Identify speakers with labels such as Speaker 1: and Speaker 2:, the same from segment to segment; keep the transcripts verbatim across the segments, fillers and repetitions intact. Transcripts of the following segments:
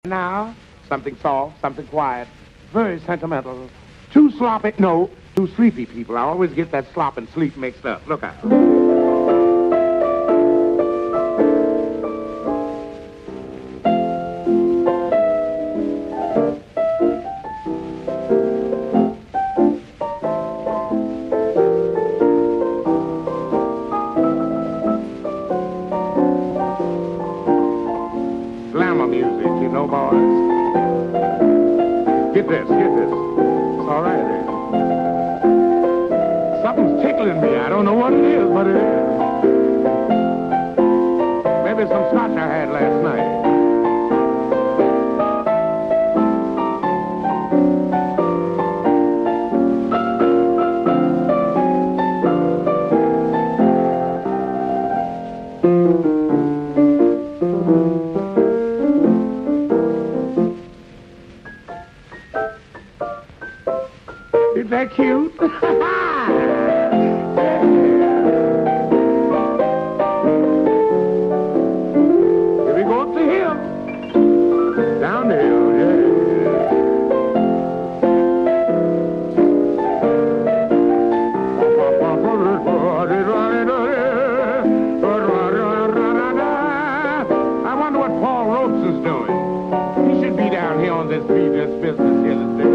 Speaker 1: Now, something soft, something quiet, very sentimental. Too sloppy, no, too sleepy people. I always get that slop and sleep mixed up. Look out. Glamour music, you know, boys. Get this, get this. It's all right there. Something's tickling me. I don't know what it is, but it is. Maybe some scotch I had last night. Is that cute? Here we go up the hill. Down the hill, yeah. I wonder what Paul Ropes is doing. He should be down here on this beat, this business here today.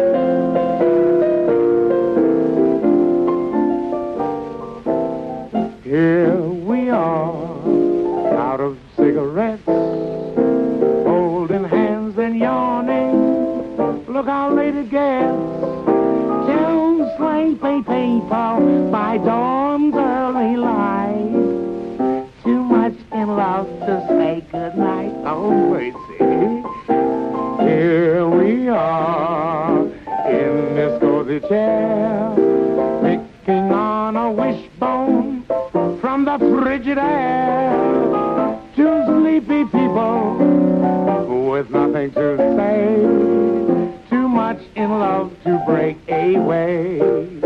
Speaker 1: Here we are, out of cigarettes, holding hands and yawning. Look how late it gets. Two sleepy people by dawn's early light. Too much in love to say goodnight. Oh, mercy. Here we are, in this cozy chair, picking on a wishbone from the frigid air. Two sleepy people with nothing to say, too much in love to break away.